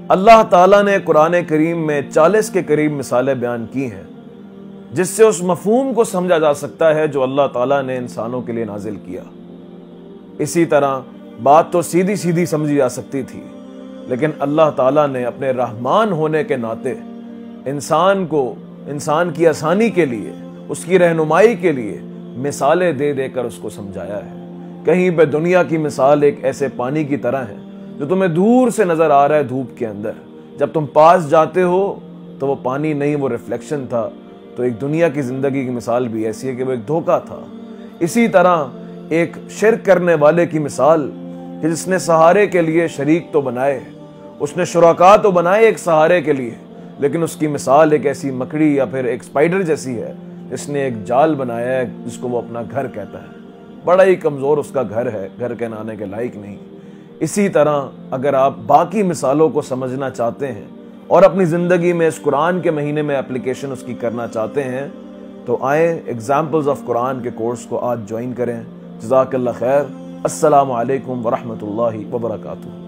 اللہ تعالیٰ نے قرآن کریم میں 40 کے قریب مثالیں بیان کی ہیں جس سے اس مفہوم کو سمجھا جا سکتا ہے جو اللہ تعالیٰ نے انسانوں کے لیے نازل کیا۔ اسی طرح بات تو سیدھی سیدھی سمجھی جا سکتی تھی، لیکن اللہ تعالیٰ نے اپنے رحمان ہونے کے ناطے انسان کی آسانی کے لیے، اس کی رہنمائی کے لیے مثالیں دے دے کر اس کو سمجھایا ہے۔ کہیں پہ دنیا کی مثال ایک ایسے پانی کی طرح ہے جو تمہیں دور سے نظر آ رہا ہے دھوپ کے اندر، جب تم پاس جاتے ہو تو وہ پانی نہیں، وہ ریفلیکشن تھا۔ تو ایک دنیا کی زندگی کی مثال بھی ایسی ہے کہ وہ ایک دھوکہ تھا۔ اسی طرح ایک شرک کرنے والے کی مثال کہ جس نے سہارے کے لیے شریک تو بنائے، اس نے شرکاء تو بنائے ایک سہارے کے لیے، لیکن اس کی مثال ایک ایسی مکڑی یا پھر ایک سپائڈر جیسی ہے جس نے ایک جال بنایا ہے جس کو وہ اپنا گھر کہتا ہے۔ بڑا ہی کمزور اس کا گھر ہے، گھر کے نانے کے لائق نہیں۔ اسی طرح اگر آپ باقی مثالوں کو سمجھنا چاہتے ہیں اور اپنی زندگی میں اس قرآن کے مہینے میں اپلیکیشن اس کی کرنا چاہتے ہیں تو آئیں ایگزامپلز آف قرآن کے کورس کو آج جوائن کریں۔ جزاک اللہ خیر۔ السلام علیکم ورحمۃ اللہ وبرکاتہ۔